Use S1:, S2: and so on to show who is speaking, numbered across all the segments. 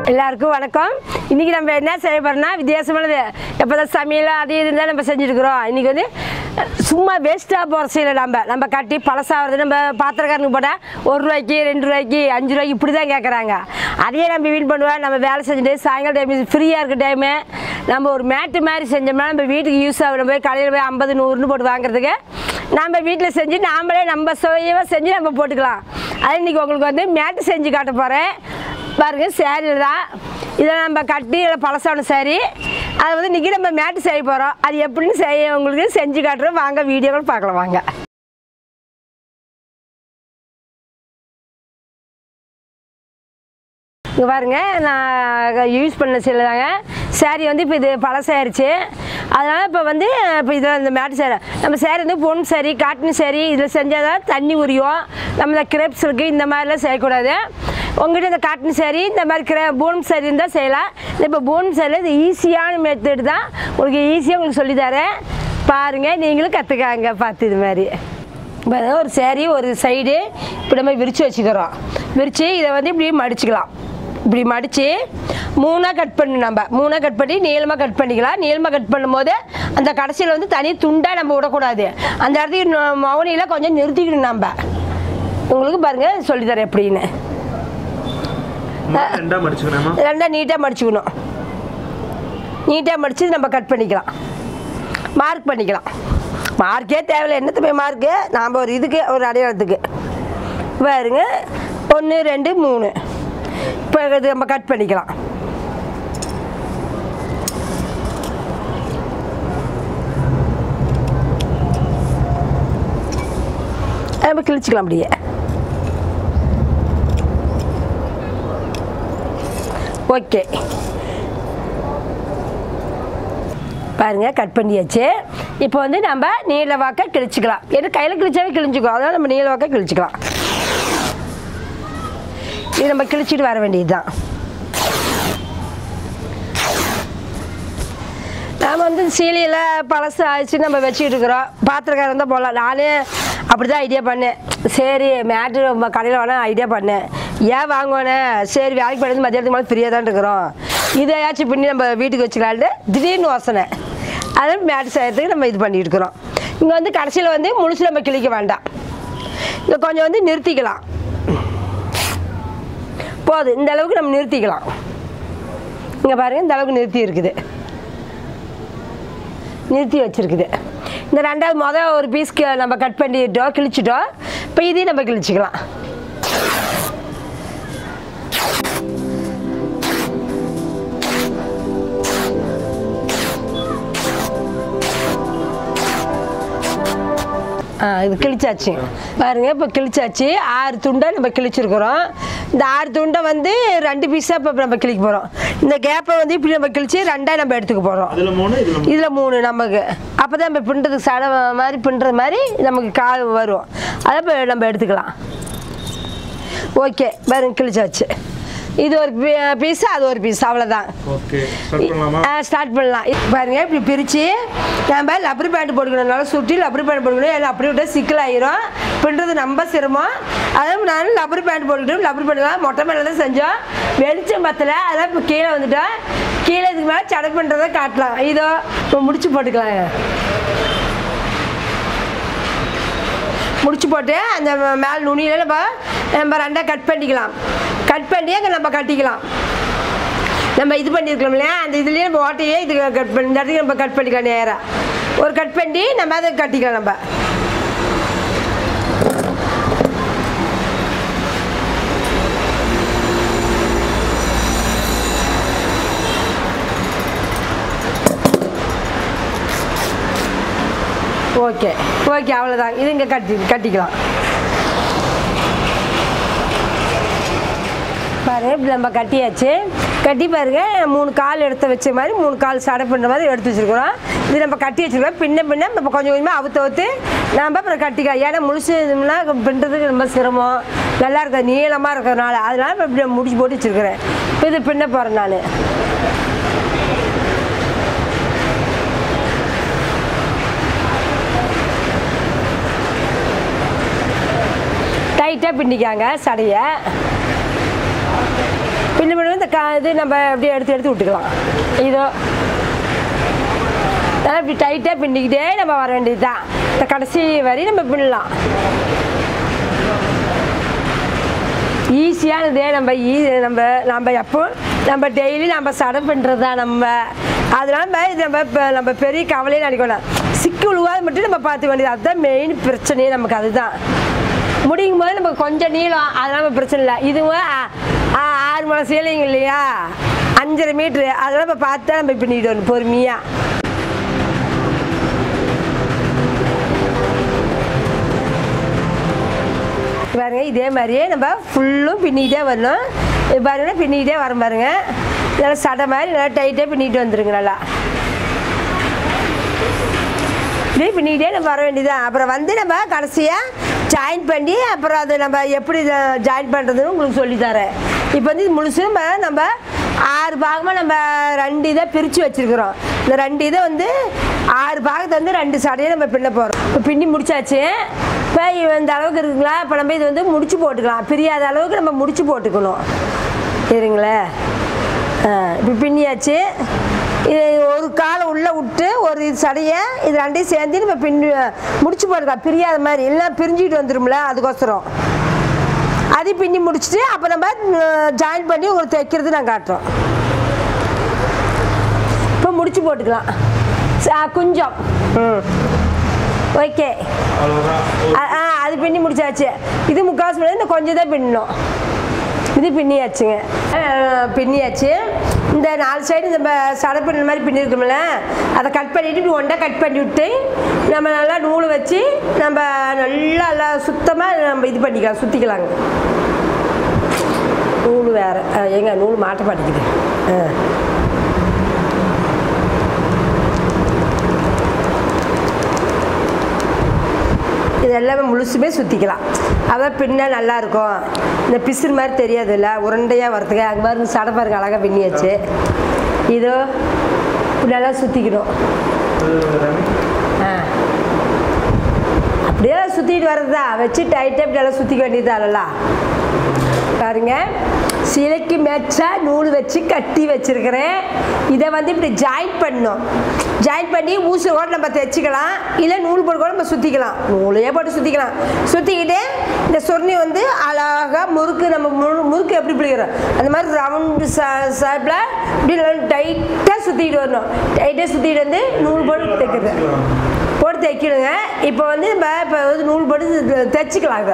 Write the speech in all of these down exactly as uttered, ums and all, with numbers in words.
S1: எல்லாருக்கும் வணக்கம். இன்றைக்கி நம்ம என்ன செய்ய போகிறோம்னா வித்தியாசமானது. எப்போ தான் சமையல் அது இது தான் நம்ம செஞ்சுருக்குறோம். இன்றைக்கி வந்து சும்மா வேஸ்ட்டாக போகிற செய்யலை. நம்ம நம்ம கட்டி பழசாகிறது நம்ம பாத்திரக்காரனுக்கு போட்டால் ஒரு ரூபாய்க்கு ரெண்டு ரூபாய்க்கு அஞ்சு ரூபாய்க்கு இப்படி தான் கேட்குறாங்க. அதையே நம்ம வீண் பண்ணுவோம். நம்ம வேலை செஞ்சுட்டு சாயங்காலம் டைம் ஃப்ரீயாக இருக்க டைமு நம்ம ஒரு மேட்டு மாதிரி செஞ்சோம்னா நம்ம வீட்டுக்கு யூஸ் ஆகும். நம்ம போய் கடையில் போய் ஐம்பது நூறுன்னு போட்டு வாங்குறதுக்கு நம்ம வீட்டில் செஞ்சு நாமளே நம்ம சுவையாக செஞ்சு நம்ம போட்டுக்கலாம். அது இன்றைக்கி உங்களுக்கு வந்து மேட்டு செஞ்சு காட்ட போகிறேன் பாருங்க. சேரீ தான் இதை நம்ம கட்டி இதில் பழசான சேரீ. அதை வந்து இன்றைக்கி நம்ம மேட்டு செய்ய போகிறோம். அது எப்படின்னு செய்ய உங்களுக்கு செஞ்சு காட்டுறோம். வாங்க வீடியோக்கள் பார்க்கலாம் வாங்க. இங்கே பாருங்க, நான் யூஸ் பண்ண செய்யலாங்க சேரீ வந்து இப்போ இது பழசாயிருச்சு. அதனால் இப்போ வந்து இப்போ இதில் இந்த மேட்டு சேரீ நம்ம சேரீ வந்து பொன் சேரீ காட்டன் சேரீ இதில் செஞ்சால் தான் தண்ணி உரியும். நம்ம இந்த கிரேப்ஸ் இருக்குது இந்த மாதிரிலாம் செய்யக்கூடாது. உங்கள்கிட்ட இந்த காட்டன் சேரீ இந்த மாதிரி கிரே போன் சேரீ இருந்தால் செய்யலாம். இப்போ போன் சேரீ இது ஈஸியான மெத்தட் தான். உங்களுக்கு ஈஸியாக உங்களுக்கு சொல்லித்தரேன் பாருங்கள், நீங்களும் கற்றுக்காங்க பார்த்து. இது மாதிரி இப்போ ஒரு சேரீ ஒரு சைடு இப்படி நம்ம விரித்து வச்சுக்கிறோம். விரித்து இதை வந்து இப்படி மடிச்சுக்கலாம். இப்படி மடித்து மூணாக கட் பண்ணி நம்ம மூணாக கட் பண்ணி நீளமாக கட் பண்ணிக்கலாம். நீளமாக கட் பண்ணும்போது அந்த கடைசியில் வந்து தனி துண்டாக நம்ம விடக்கூடாது. அந்த இடத்துக்கு மௌனியில் கொஞ்சம் நிறுத்திக்கணும். நம்ம உங்களுக்கு பாருங்கள் சொல்லித்தரேன் எப்படின்னு. ரெண்டாக நீட்டாக மடிச்சுக்கணும். நீட்டாக மடித்து நம்ம கட் பண்ணிக்கலாம். மார்க் பண்ணிக்கலாம். மார்க்கே தேவையில்லை. என்னத்து போய் மார்க்கு நாம் ஒரு இதுக்கு ஒரு அடையாளத்துக்கு பாருங்க. ஒன்று ரெண்டு மூணு இப்போ இது நம்ம கட் பண்ணிக்கலாம். நம்ம கிழிச்சிக்கலாம் அப்படியே. ஓகே பாருங்கள் கட் பண்ணியாச்சு. இப்போ வந்து நம்ம நீள வாக்க கிழிச்சிக்கலாம். ஏன்னா கையில் கிழிச்சாவே கிழிஞ்சிக்கும். அதனால் நம்ம நீள வாக்க கிழிச்சிக்கலாம். இது நம்ம கிழிச்சிட்டு வர வேண்டியது தான். நாம் வந்து சீலையில் பழசு ஆயிடுச்சு நம்ம வச்சுக்கிட்டு இருக்கிறோம். பாத்திரக்காரன் தான் போடலாம். நானே அப்படி தான் ஐடியா பண்ணேன். சரி மேட்டு நம்ம கடையில் வேணால் ஐடியா பண்ணேன். ஏன் வாங்குவானே சரி வேலைக்கு போனது மதியானத்துக்கு மேலே ஃப்ரீயாக தான் இருக்கிறோம். இதையாச்சும் பண்ணி நம்ம வீட்டுக்கு வச்சுக்கலான்ட்டு திடீர்னு யோசனை. அதனால் மேட்டு செய்யறதுக்கு நம்ம இது பண்ணிட்டு இருக்கிறோம். இங்கே வந்து கடைசியில் வந்து முழுசு நம்ம கிழிக்க வேண்டாம். இங்கே கொஞ்சம் வந்து நிறுத்திக்கலாம். போதும் இந்த அளவுக்கு நம்ம நிறுத்திக்கலாம். இங்கே பாருங்கள் இந்த அளவுக்கு நிறுத்தி இருக்குது. நிறுத்தி வச்சுருக்குது. இந்த ரெண்டாவது மொதல் ஒரு பீஸ்க்கு நம்ம கட் பண்ணிட்டோம் கிழிச்சிட்டோம். இப்போ இதையும் நம்ம கிழிச்சிக்கலாம். ஆ இது கிழிச்சாச்சு பாருங்கள். இப்போ கிழிச்சாச்சு. ஆறு துண்டை நம்ம கிழிச்சிருக்கிறோம். இந்த ஆறு துண்டை வந்து ரெண்டு பீஸாக இப்போ நம்ம கிழிக்க போகிறோம். இந்த கேப்பை வந்து இப்படி நம்ம கிழிச்சு ரெண்டாக நம்ம எடுத்துக்க போகிறோம். இதில் மூணு நமக்கு அப்போ தான் நம்ம பின்னுறதுக்கு சடை மாதிரி பின்னுற மாதிரி நமக்கு கால் வரும். அதை இப்போ நம்ம எடுத்துக்கலாம். ஓகே பாருங்க கிழிச்சாச்சு. இது ஒரு பீஸு அது ஒரு பீஸ் அவ்வளோதான். ஸ்டார்ட் பண்ணலாம். பாருங்க இப்படி பிரித்து நம்ம லப்பர் பேண்ட் போட்டுக்கணும். நல்லா சுற்றி லப்பர் பேண்ட் போட்டுக்கணும். எல்லாம் அப்படி விட்டால் சிக்கலாயிரும். பின்னுறது ரொம்ப சிரமம். அதான் நான் லப்பர் பேண்ட் போட்டுக்கிட்டோம். லப்பர் பேண்ட் மொட்டை மேலே தான் செஞ்சோம். வெளிச்சம் பத்தலை. அதெல்லாம் இப்போ கீழே வந்துட்டோம். கீழே இதுக்கு மேலே சடை பண்ணுறதை காட்டலாம். இதோ இப்போ முடிச்சு போட்டுக்கலாம். முடிச்சு போட்டு அந்த மேல் நுனியில் நம்ம நம்ம ரெண்டாக கட் பண்ணிக்கலாம். கட் பண்ணி அங்கே நம்ம கட்டிக்கலாம். நம்ம இது பண்ணியிருக்கலாம் இல்லையா அந்த இதுலேயே நம்ம ஓட்டையே இது கட் பண்ணி இந்த இடத்துக்கு நம்ம கட் பண்ணிக்கலாம். நேராக ஒரு கட் பண்ணி நம்ம அதை கட்டிக்கலாம். நம்ம ஓகே ஓகே அவ்வளோதான். இது இங்கே கட்டி கட்டிக்கலாம். பாருங்கள் இப்படி நம்ம கட்டியாச்சு. கட்டி பாருங்கள் மூணு கால் எடுத்து வச்ச மாதிரி மூணு கால் சடை பண்ணுற மாதிரி எடுத்து வச்சுருக்குறோம். இது நம்ம கட்டி வச்சுருக்கோம். பின்ன பின்ன நம்ம கொஞ்சம் கொஞ்சமாக அவுத்து அவுத்து நம்ம அப்புறம் கட்டிக்கலாம். ஏன்னா முழுசு இதுனா பின்னுறதுக்கு ரொம்ப சிரமம். நல்லா இருக்க நீளமாக இருக்கிறதுனால அதனால இப்போ இப்படி முடிச்சு போட்டு வச்சுருக்கிறேன். இது பின்ன போகிறேன் நான். டைட்டாக பின்னிக்காங்க சடையை. பின்ன பின்ன இந்த கா இது நம்ம அப்படியே எடுத்து எடுத்து விட்டுக்கலாம். இதோ அதனால் இப்படி டைட்டாக பின்னிக்கிட்டே நம்ம வர வேண்டியது தான். இந்த கடைசி வரி நம்ம பின்னலாம். ஈஸியானதே நம்ம ஈ நம்ம நம்ம எப்போ நம்ம டெய்லி நம்ம சடை பண்ணுறது தான் நம்ம. அதனால நம்ம இது நம்ம இப்போ நம்ம பெரிய கவலையும் நினைக்கணும். சிக்கு விழுவாது மட்டும் நம்ம பார்த்துக்க வேண்டியது. அதுதான் மெயின் பிரச்சனையே நமக்கு. அதுதான் முடியும் போது நமக்கு கொஞ்சம் நீளம், அதெல்லாம் நம்ம பிரச்சனை இல்லை. இதுவும் ஆறு மணி சேலைங்க இல்லையா, அஞ்சரை மீட்ரு, அதெல்லாம் நம்ம பார்த்தா நம்ம பின்னிட்டு வரணும் பொறுமையாக. பாருங்க இதே மாதிரியே நம்ம ஃபுல்லும் பின்னிக்கிட்டே வரணும். பாருங்க பின்னிக்கிட்டே வர பாருங்க. நல்லா சடை மாதிரி நல்லா டைட்டாக பின்னிட்டு வந்துருங்க. நல்லா இப்படியே பின்னிக்கிட்டே நம்ம வர வேண்டியதான். அப்புறம் வந்து நம்ம கடைசியாக ஜாயின் பண்ணி அப்புறம் அதை நம்ம எப்படி ஜாயின் பண்ணுறதுன்னு உங்களுக்கு சொல்லித்தரேன். இப்போ வந்து இது முழுசும் நம்ம ஆறு பாகமாக நம்ம ரெண்டு இதை பிரித்து வச்சுருக்குறோம். இந்த ரெண்டு இதை வந்து ஆறு பாகத்தை வந்து ரெண்டு சடையை நம்ம பின்ன போகிறோம். இப்போ பின்னி முடிச்சாச்சு. இப்போ இந்த அளவுக்கு இருக்குங்களா, இப்போ நம்ம இது வந்து முடிச்சு போட்டுக்கலாம். பிரியாத அளவுக்கு நம்ம முடிச்சு போட்டுக்கணும். சரிங்களே, இப்போ பின்னியாச்சு. இது ஒரு காலை உள்ளே விட்டு ஒரு சடையை இது ரெண்டையும் சேர்ந்து நம்ம பின்னி முடிச்சு போட்டுக்கலாம். பிரியாத மாதிரி எல்லாம் பிரிஞ்சுக்கிட்டு வந்துடும்ல, அதுக்கோசரம் அதையும் பின்னி முடிச்சுட்டு அப்போ நம்ம ஜாயின் பண்ணி உங்களுக்கு தைக்கிறது நான் காட்டுறோம். இப்போ முடிச்சு போட்டுக்கலாம் கொஞ்சம். ம் ஓகே, ஆ அது பின்னி முடிச்சாச்சு. இது முக்கால்வாசி பண்ணி இந்த கொஞ்சம் தான் பின்னணும். இது பின்னியாச்சுங்க, பின்னியாச்சு. இந்த நாலு சைடு நம்ம சடை பின்ன மாதிரி பின்னிருக்கோம்ல, அதை கட் பண்ணிவிட்டு இப்படி ஒன்றா கட் பண்ணி விட்டு நம்ம நல்லா நூல் வச்சு நம்ம நல்லா நல்லா சுத்தமாக நம்ம இது பண்ணிக்கலாம், சுற்றிக்கலாங்க. நூல் வேறு எங்க நூல் மாட்ட மாட்டேங்குது. ஆ இது எல்லாமே முழுசுமே சுற்றிக்கலாம். அதான் பின்னா நல்லாயிருக்கும். இந்த பிசுறு மாதிரி தெரியாது இல்லை, உருண்டையாக வரதுக்கு. அங்கே பாருங்க சடை பாருங்க அழகாக பின்னியாச்சு. இதோ இப்படி நல்லா சுற்றிக்கணும். ஆ அப்படியே சுற்றிட்டு வர்றது தான், வச்சு டைட்டாக இப்படி நல்லா சுற்றிக்க வேண்டியது அதெல்லாம். பாருங்க சிலைக்கு மேட்சா நூல் வச்சு கட்டி வச்சிருக்கிறேன். இதை வந்து இப்படி ஜாயின் பண்ணணும். ஜாயின் பண்ணி ஊசி கூட நம்ம தைச்சிக்கலாம், இல்லை நூல் போட்டு கூட நம்ம சுற்றிக்கலாம். நூலையே போட்டு சுற்றிக்கலாம். சுற்றிக்கிட்டு இந்த சொர்ணி வந்து அழகாக முறுக்கு நம்ம முழு முறுக்கு எப்படி பிடிக்கிறோம் அந்த மாதிரி ரவுண்டு ஷேப்பில் இப்படி டைட்டாக சுற்றிக்கிட்டு வரணும். டைட்டாக சுற்றிக்கிட்டு வந்து நூல் போட்டு தைக்கிறது போட்டு தைக்கணுங்க. இப்போ வந்து நம்ம இப்போ வந்து நூல் போட்டு தைச்சிக்கலாங்க.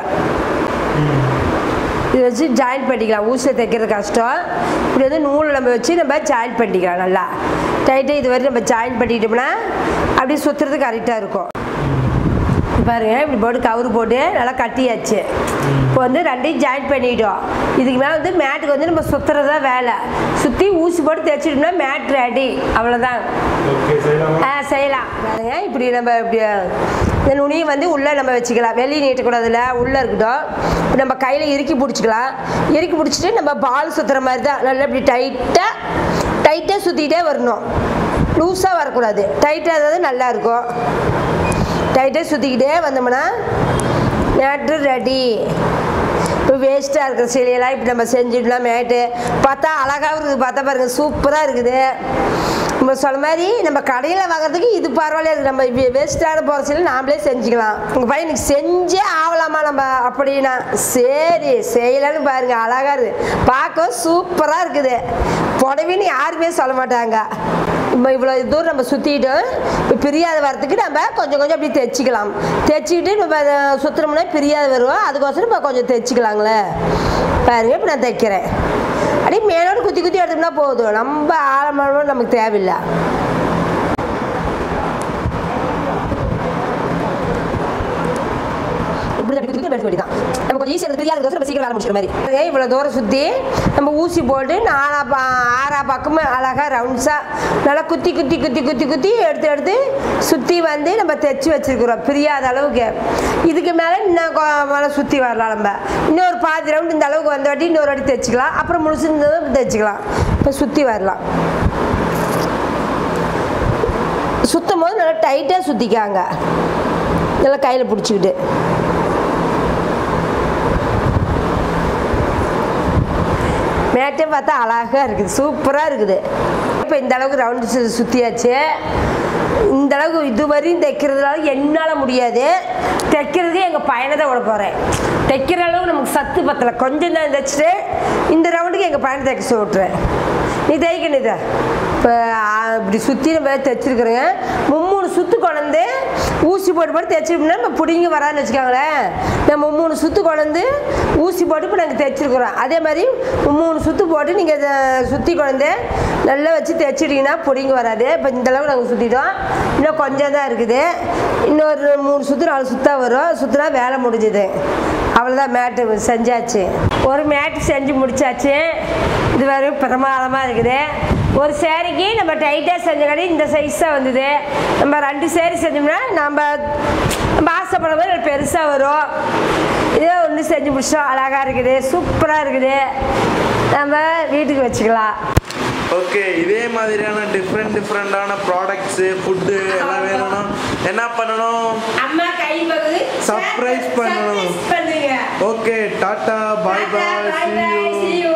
S1: இது வச்சு ஜாயின் பண்ணிக்கலாம். ஊசியில் தைக்கிறது கஷ்டம். இப்படி வந்து நூலை நம்ம வச்சு நம்ம ஜாயின் பண்ணிக்கலாம். நல்லா டைட்டாக இது வரை நம்ம ஜாயின் பண்ணிக்கிட்டோம்னா அப்படியே சுற்றுறது கரெக்டாக இருக்கும். பாருங்க இப்படி போட்டு கவுரு போட்டு நல்லா கட்டியாச்சு. இப்போ வந்து ரெண்டையும் ஜாயின் பண்ணிட்டோம். இதுக்கு மேலே வந்து மேட்டுக்கு வந்து நம்ம சுற்றுறதா வேலை. சுற்றி ஊசி போட்டு தைச்சிட்டோம்னா மேட் ரெடி, அவ்வளோதான். ஆ செய்யலாம். பாருங்க இப்படி நம்ம இப்படி இந்த நுனியை வந்து உள்ளே நம்ம வச்சுக்கலாம். வெளியே நீட்டக்கூடாதுல, உள்ளே இருக்கட்டும். இப்போ நம்ம கையில் இறுக்கி பிடிச்சிக்கலாம். இறுக்கி பிடிச்சிட்டு நம்ம பால் சுற்றுற மாதிரி தான் நல்லா இப்படி டைட்டாக டைட்டாக சுற்றிக்கிட்டே வரணும். லூஸாக வரக்கூடாது, டைட்டாக ஏதாவது நல்லாயிருக்கும். டைட்டாக சுற்றிக்கிட்டே வந்தோம்னா மேட்டு ரெடி. இப்போ வேஸ்ட்டாக இருக்கிற சிலையெல்லாம் இப்படி நம்ம செஞ்சுக்கலாம். மேட்டு பார்த்தா அழகாகவும் இருக்குது, பார்த்தா பாருங்கள் சூப்பராக இருக்குது. நம்ம சொன்ன மாதிரி நம்ம கடையில் வாங்குறதுக்கு இது பரவாயில்ல இருக்குது. நம்ம வேஸ்ட்டான போகிற சிலை நாமளே செஞ்சுக்கலாம். உங்கள் பையன் எனக்கு செஞ்சே ஆகலாமா நம்ம அப்படின்னா சரி செய்யலான்னு பாருங்கள். அழகாக இருக்குது, பார்க்க சூப்பராக இருக்குது. புடவைன்னு யாருமே சொல்ல மாட்டாங்க. நம்ம இவ்வளோ தூரம் நம்ம சுற்றிக்கிட்டோம். இப்போ பிரியாத வரத்துக்கு நம்ம கொஞ்சம் கொஞ்சம் அப்படி தைச்சிக்கலாம். தைச்சிக்கிட்டு நம்ம சுற்றுறோம்னா பிரியாத வருவோம். அதுக்கோசரம் இப்போ கொஞ்சம் தைச்சிக்கலாங்களே. பாருங்க இப்போ நான் தைக்கிறேன். அப்படியே மேலோடு குத்தி குத்தி எடுத்தோம்னா போதும், ரொம்ப ஆழமான நமக்கு தேவையில்லை. நம்ம கொஞ்சம் ஈஸியாக பிரியாத நம்ம சீக்கிரம் வேலை முடிச்சுற மாதிரி. இவ்வளோ தூரம் சுற்றி நம்ம ஊசி போட்டு நாலா பா ஆறா பக்கமே அழகாக ரவுண்ட்ஸாக நல்லா குத்தி குத்தி குத்தி குத்தி குத்தி எடுத்து எடுத்து சுற்றி வந்து நம்ம தைச்சி வச்சுருக்குறோம் பிரியாத அளவுக்கு. இதுக்கு மேலே இன்னும் மேலே சுற்றி வரலாம். நம்ம இன்னொரு பாதி ரவுண்டு இந்த அளவுக்கு வந்த வாட்டி இன்னொரு வாட்டி தைச்சிக்கலாம். அப்புறம் முழுசு தைச்சிக்கலாம். இப்போ சுற்றி வரலாம். சுற்றும் போது நல்லா டைட்டாக சுற்றிக்காங்க. நல்லா கையில் பிடிச்சிக்கிட்டு மேட்டே பார்த்தா அழகாக இருக்குது, சூப்பராக இருக்குது. இப்போ இந்த அளவுக்கு ரவுண்டு சுற்றியாச்சு. இந்த அளவுக்கு இதுவரையும் தைக்கிறதுனால என்னால் முடியாது. தைக்கிறதுக்கு எங்கள் பையனை தான் விட போகிறேன். தைக்கிற அளவுக்கு நமக்கு சத்து பத்தலை, கொஞ்சம் தான் தைச்சிட்டு இந்த ரவுண்டுக்கு எங்கள் பையனை தைக்க சொல்லிட்டுறேன். நீ தைக்கணும் இதை. இப்போ இப்படி சுற்றி நம்ம தைச்சிருக்கிறேங்க. மும்மூணு சுற்று கொண்டு ஊசி போட்டு போட்டு தைச்சிட்டோம்னா நம்ம பிடிங்க வரான்னு வச்சுக்கோங்களேன். நம்ம மூணு சுற்று கொண்டு ஊசி போட்டு இப்போ நாங்கள் தைச்சிருக்கிறோம். அதே மாதிரி மூணு சுற்று போட்டு நீங்கள் இதை சுற்றி கொண்டு நல்லா வச்சு தைச்சிட்டிங்கன்னா பிடிங்க வராது. இப்போ இந்தளவுக்கு நாங்கள் சுற்றிட்டோம். இன்னும் கொஞ்சம் தான் இருக்குது. இன்னொரு மூணு சுற்று நாலு சுத்தாக வரும். சுற்றுனா வேலை முடிஞ்சுது. அவ்வளோதான், மேட்டு செஞ்சாச்சு. ஒரு மேட்டு செஞ்சு முடிச்சாச்சு. இது வரையும் பிரமாதமாக இருக்குது. ஒரு சேரீக்கு நம்ம டைட்டாக செஞ்சங்காடி இந்த சைஸ் தான் வந்தது. நம்ம ரெண்டு சேரீ செஞ்சோம்னா நம்ம நம்ம ஆசைப்படுற மாதிரி பெருசாக வரும். இதே ஒன்று செஞ்சு முடிச்சோம். அழகாக இருக்குது, சூப்பராக இருக்குது. நம்ம வீட்டுக்கு வச்சுக்கலாம்.
S2: ஓகே, இதே மாதிரியான டிஃப்ரெண்ட் டிஃப்ரெண்டான ப்ராடக்ட்ஸு ஃபுட்டு எல்லாம் வேணும்னா என்ன பண்ணணும்?
S1: அம்மா கை பகுதி
S2: சர்ப்ரைஸ் பண்ணணும்.
S1: பண்ணுங்க.
S2: Okay, tata, bye bye, see you.